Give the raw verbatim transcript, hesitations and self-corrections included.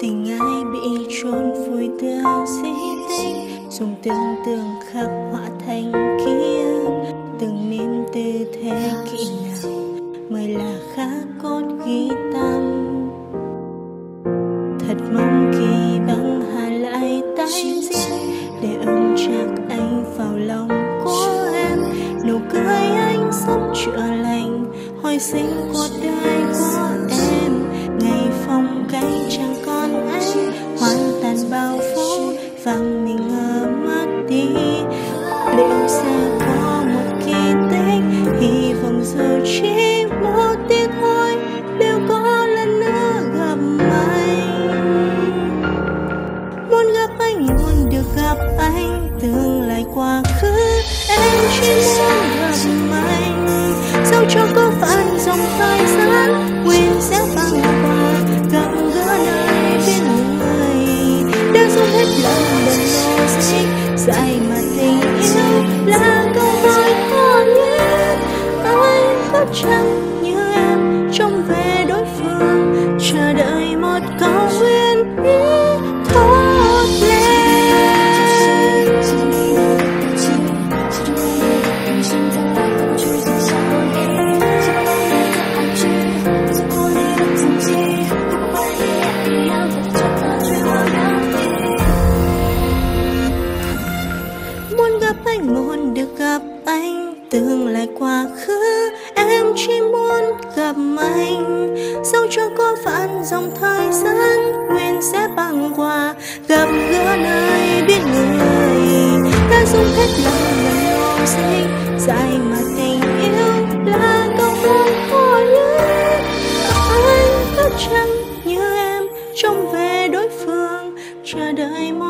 Tình ai bị chôn vùi theo di tích, dùng tưởng tượng khắc họa thành ký ức. Từng niềm tư thế kỹ nào mới là khá cốt ghi tâm. Thật mong kỳ băng hà lại tái diễn để ôm chắc anh vào lòng của em. Nụ cười anh sắp chữa lành hồi sinh cuộc đời của em. Ngày phong cách chẳng còn anh hoàn toàn bao phủ vàng mình ngờ mất đi. Liệu sẽ có một kỳ tích, hy vọng dù chỉ một tia thôi, liệu có lần nữa gặp anh. Muốn gặp anh, muốn được gặp anh, tương lai quá khứ em chỉ muốn gặp anh. Dẫu cho có phản dòng thời gian, nguyện sẽ băng qua gặp gỡ nơi bên người. Đã dùng hết lòng đừng nô dịch, dài mà tình yêu là câu nói khó nhất. Anh có chẳng như em trông về đối phương, chờ đợi một câu nguyện ý thốt lên. Muốn gặp anh, muốn được gặp anh, tương lai quá khứ em chỉ muốn gặp anh. Dẫu cho có phản dòng thời gian, nguyện sẽ băng qua gặp gỡ nơi biết người. Đã dùng hết lòng lần nô dịch, dài mà tình yêu là câu nói khó nhất. Anh có chẳng như em trông về đối phương, chờ đợi một